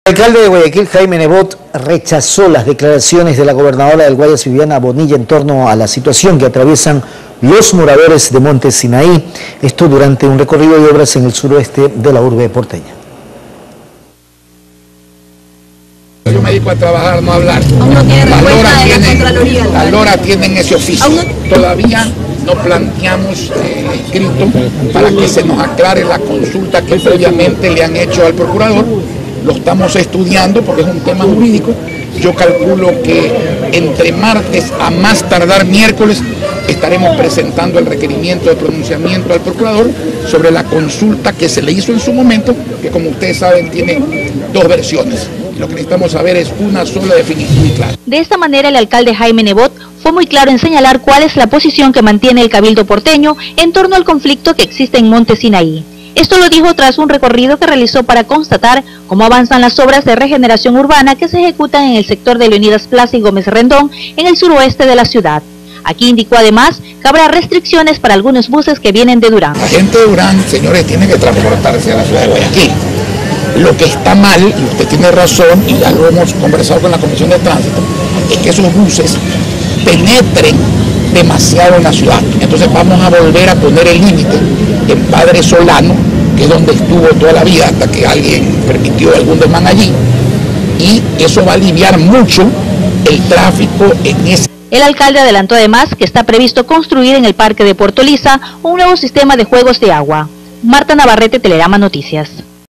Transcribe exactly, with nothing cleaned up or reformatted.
El alcalde de Guayaquil, Jaime Nebot, rechazó las declaraciones de la gobernadora del Guayas, Viviana Bonilla, en torno a la situación que atraviesan los moradores de Monte Sinaí, esto durante un recorrido de obras en el suroeste de la urbe porteña. Yo me dedico a trabajar, no a hablar. Aún no tiene respuesta de la Contraloría. La Lora tienen ese oficio. No... Todavía no planteamos eh, escrito para que se nos aclare la consulta que previamente le han hecho al procurador. Lo estamos estudiando porque es un tema jurídico. Yo calculo que entre martes a más tardar miércoles estaremos presentando el requerimiento de pronunciamiento al procurador sobre la consulta que se le hizo en su momento, que como ustedes saben tiene dos versiones. Lo que necesitamos saber es una sola definición y clara. De esta manera el alcalde Jaime Nebot fue muy claro en señalar cuál es la posición que mantiene el Cabildo porteño en torno al conflicto que existe en Monte Sinaí. Esto lo dijo tras un recorrido que realizó para constatar cómo avanzan las obras de regeneración urbana que se ejecutan en el sector de Leonidas Plaza y Gómez Rendón, en el suroeste de la ciudad. Aquí indicó además que habrá restricciones para algunos buses que vienen de Durán. La gente de Durán, señores, tiene que transportarse a la ciudad de Guayaquil. Lo que está mal, y usted tiene razón, y ya lo hemos conversado con la Comisión de Tránsito, es que esos buses penetren demasiado en la ciudad. Entonces vamos a volver a poner el límite en Padre Solano, que es donde estuvo toda la vida hasta que alguien permitió algún desmán allí, y eso va a aliviar mucho el tráfico en ese. El alcalde adelantó además que está previsto construir en el Parque de Puerto Lisa un nuevo sistema de juegos de agua. Marta Navarrete, Telerama Noticias.